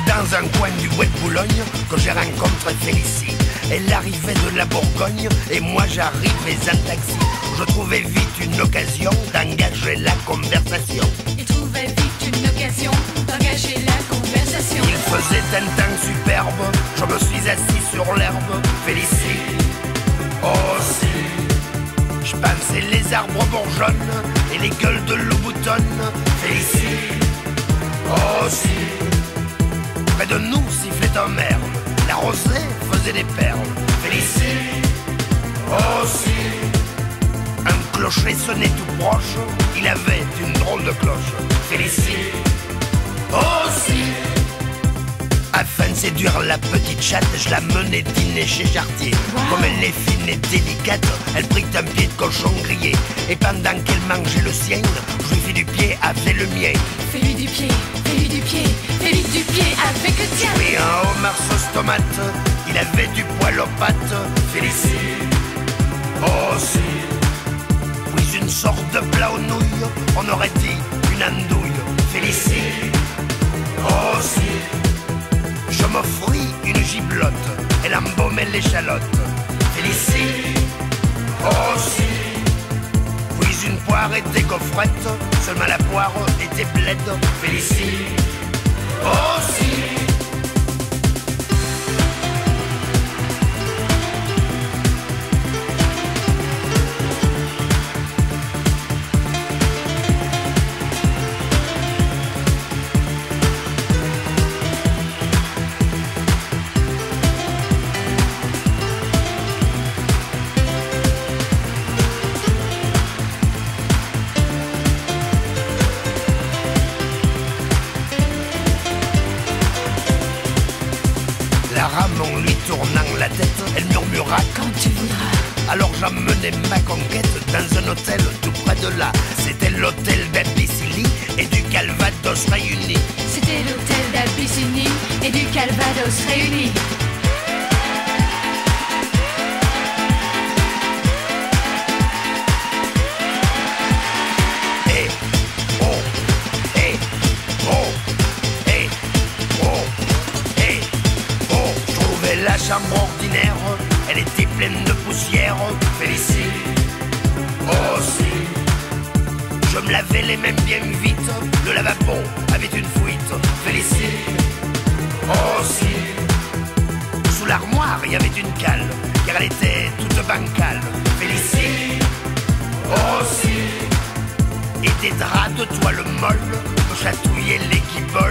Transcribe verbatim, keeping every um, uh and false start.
dans un coin du Bois de Boulogne que j'ai rencontré Félicie. Elle arrivait de la Bourgogne et moi j'arrivais en taxi. Je trouvais vite une occasion d'engager la conversation. Il trouvait vite une occasion d'engager la conversation. Il faisait un temps superbe, je me suis assis sur l'herbe. Félicie, oh si, je pensais les arbres bourgeonnent et les gueules de loup-boutonne. Félicie, oh si, près de nous sifflait un merle, la rosée faisait des perles. Félicie, oh si, un clocher sonnait tout proche, il avait une drôle de cloche. Félicie, oh si, afin de séduire la petite chatte, je la menais dîner chez Chartier. Wow. Comme elle est fine et délicate, elle prit un pied de cochon grillé. Et pendant qu'elle mangeait le sien, je lui fis du pied avec le mien. Fais-lui du pied, fais-lui du pied, fais-lui du pied avec le tien. Oui, un homard sauce tomate, il avait du poil aux pattes. Félicie, oh si, oui, une sorte de plat aux nouilles, on aurait dit une andouille. Félicie, oh si, je m'offris une giblotte, elle embaumait l'échalote. Félicie, oh si, puis une poire était gaufrette, seulement la poire était bled. Félicie, oh si. La rame en lui tournant la tête, elle murmura quand tu voudras. Alors j'emmenai ma conquête dans un hôtel tout près de là. C'était l'hôtel d'Abyssinie et du Calvados réunis. C'était l'hôtel d'Abyssinie et du Calvados réunis. Eh, oh, eh, oh, eh, oh, eh, oh. Je trouvais la chambre ordinaire, elle était pleine de poussière. Félicie, oh si, je me lavais les mains bien vite, le lavabo avait une fuite. Félicie, oh si, sous l'armoire il y avait une cale, car elle était toute bancale. Félicie, oh si, et des draps de toile molle me chatouillaient les guibolles.